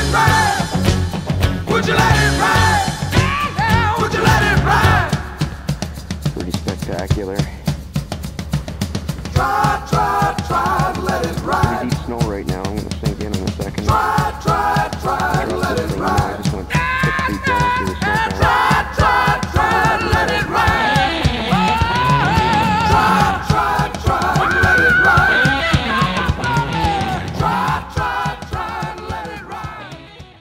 ride? Would you let it ride? Yeah, would you let it ride? Pretty spectacular. Try, try, try to let it ride. Pretty deep snow right now. I'm gonna sink in a second. Try, try, try to let it ride. I just went 6 feet down through the snow. Try, try, try to let it ride. Try, try, try to let it ride. Try, try, try to let it ride.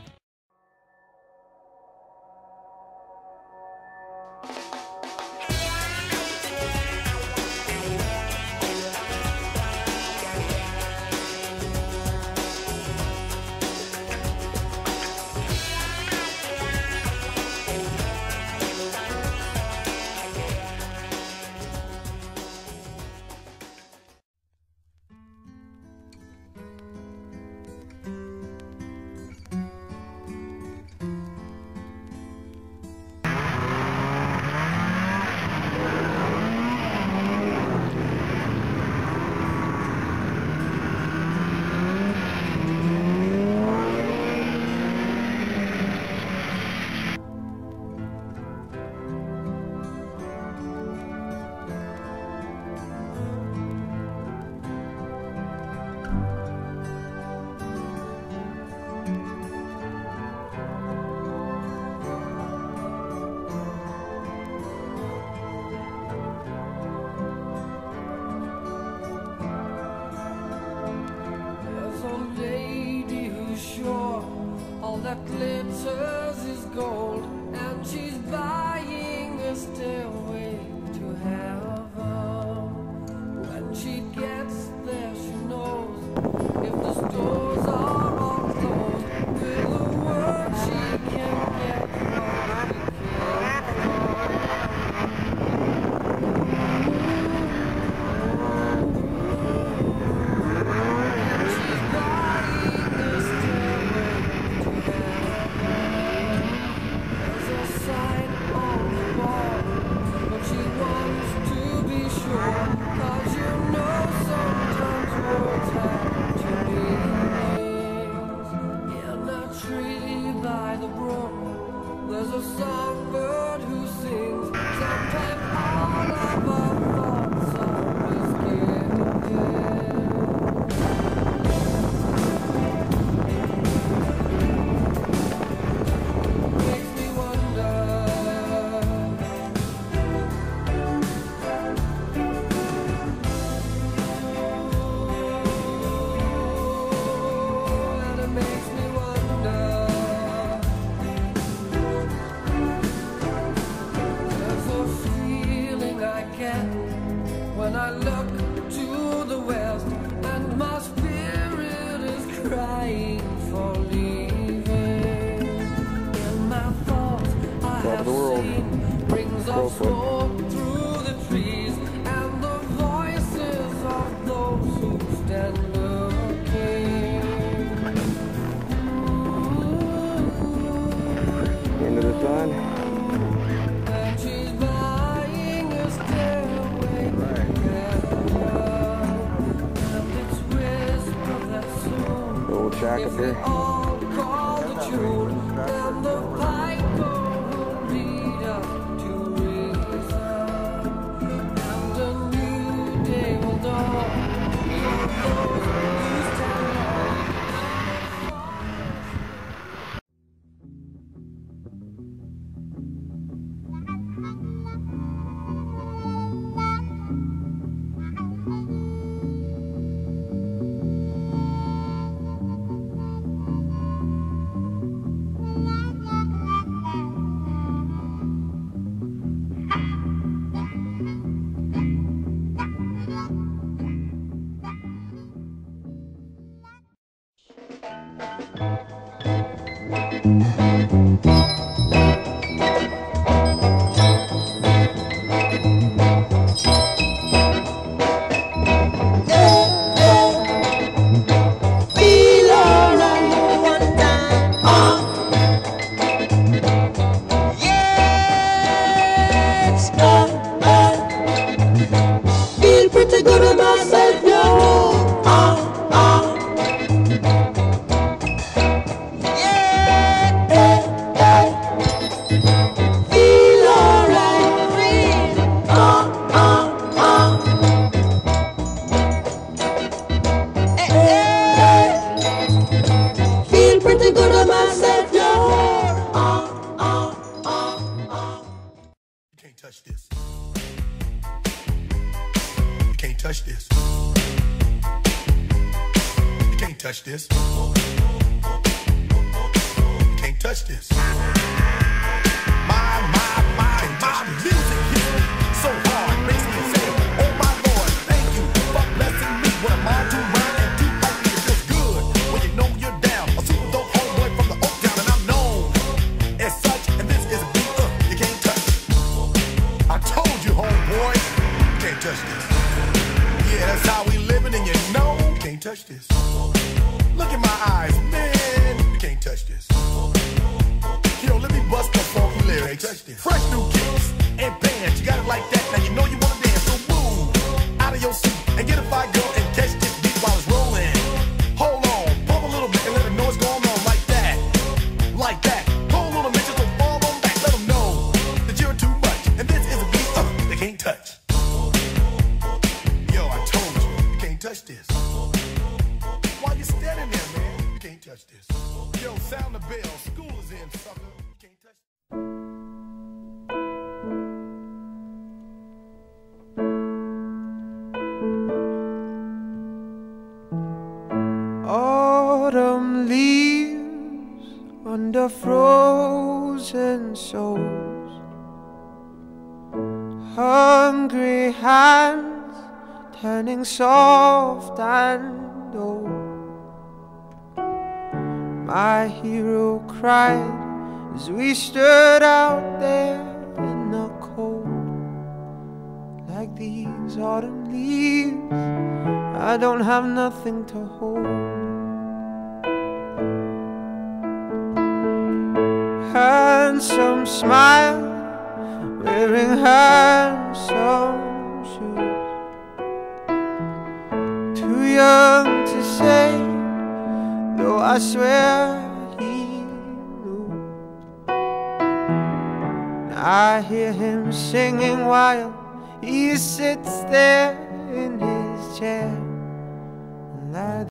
All that glitters is gold, and she's buying a stairway to heaven. When she gets there, she knows if the stores are all closed, with a word she can get what she There's a songbird who sings. Sometimes all of our thoughts are whiskey. Makes me wonder. And it makes me wonder. When I look to the west and my spirit is crying for leaving. In my thoughts I have seen rings of smoke through the trees and the voices of those who stand looking. Into the sun. Shack up here. All call the tune, and the piper will lead us to reason, and a new day will dawn for those who stand Yeah. touch this. You can't touch this. You can't touch this. My music hits me so hard, makes me say, oh my Lord, thank you for blessing me. When I'm all too round and too happy, it feels good when you know you're down. A super dope homeboy from the Oak Town, and I'm known as such. And this is a beat you can't touch. I told you, homeboy, you can't touch this. Yeah, that's how we living, and you know you can't touch this. Look in my eyes, man, you can't touch this. Yo, let me bust the funky lyrics. Fresh new kicks and bands, you got it like that. Now you know you wanna dance, so move out of your seat and get a fire girl and catch this beat while it's rolling. Hold on, pump a little bit and let them know what's going on like that, like that. Hold a little bit, just don't fall on back. Let them know that you're too much, and this is a beat they can't touch. Yo, I told you, you can't touch this. Why you standing there, man? You can't touch this. Yo, sound the bell. School is in, sucker. You can't touch this. Autumn leaves under frozen souls, hungry hands turning soft and old. My hero cried as we stood out there in the cold. Like these autumn leaves, I don't have nothing to hold. Handsome smile, wearing handsome shoes, too young to say, though I swear he knew. I hear him singing while he sits there in his chair.